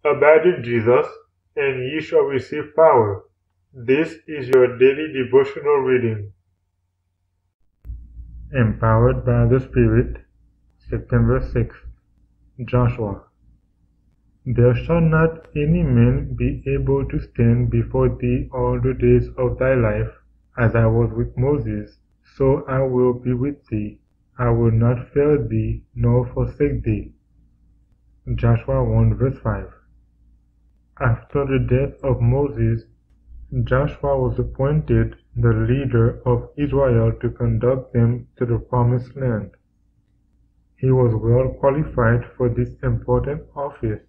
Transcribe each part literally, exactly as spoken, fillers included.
Abide in Jesus, and ye shall receive power. This is your daily devotional reading. Empowered by the Spirit, September sixth. Joshua. There shall not any man be able to stand before thee all the days of thy life. As I was with Moses, so I will be with thee. I will not fail thee, nor forsake thee. Joshua one verse five. After the death of Moses, Joshua was appointed the leader of Israel to conduct them to the Promised Land. He was well qualified for this important office.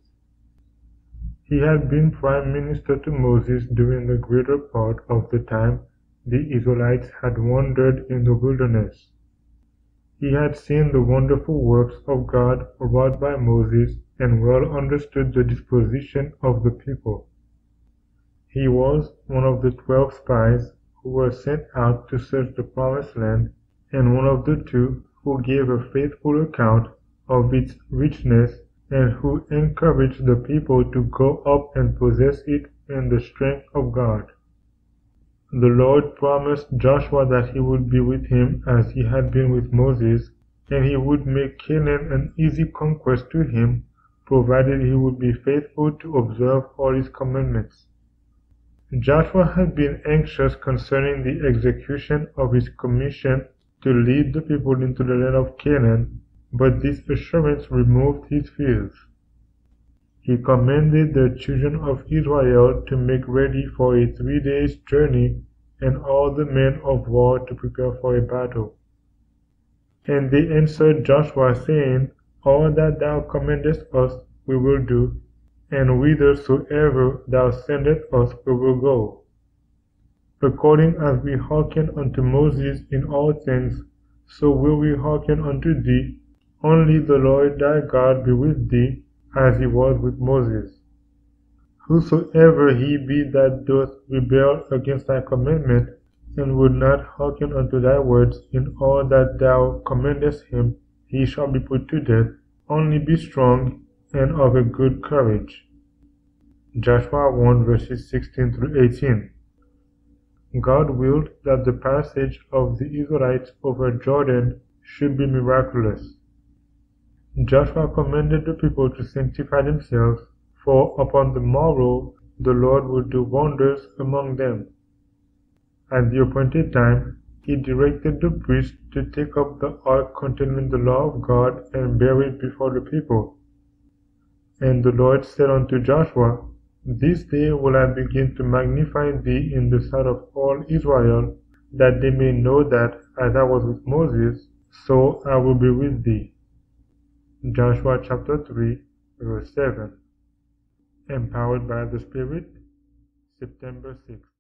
He had been prime minister to Moses during the greater part of the time the Israelites had wandered in the wilderness. He had seen the wonderful works of God wrought by Moses and well understood the disposition of the people. He was one of the twelve spies who were sent out to search the Promised Land, and one of the two who gave a faithful account of its richness and who encouraged the people to go up and possess it in the strength of God. The Lord promised Joshua that he would be with him as he had been with Moses, and he would make Canaan an easy conquest to him, provided he would be faithful to observe all his commandments. Joshua had been anxious concerning the execution of his commission to lead the people into the land of Canaan, but this assurance removed his fears. He commanded the children of Israel to make ready for a three days' journey, and all the men of war to prepare for a battle. And they answered Joshua, saying, All that thou commandest us we will do, and whithersoever thou sendest us we will go. According as we hearken unto Moses in all things, so will we hearken unto thee. Only the Lord thy God be with thee, as he was with Moses. Whosoever he be that doth rebel against thy commandment, and would not hearken unto thy words in all that thou commandest him, he shall be put to death. Only be strong and of a good courage. Joshua one verses sixteen through eighteen. God willed that the passage of the Israelites over Jordan should be miraculous. Joshua commanded the people to sanctify themselves, for upon the morrow the Lord would do wonders among them. At the appointed time, he directed the priests to take up the ark containing the law of God and bear it before the people. And the Lord said unto Joshua, This day will I begin to magnify thee in the sight of all Israel, that they may know that, as I was with Moses, so I will be with thee. Joshua chapter three, verse seven. Empowered by the Spirit, September sixth.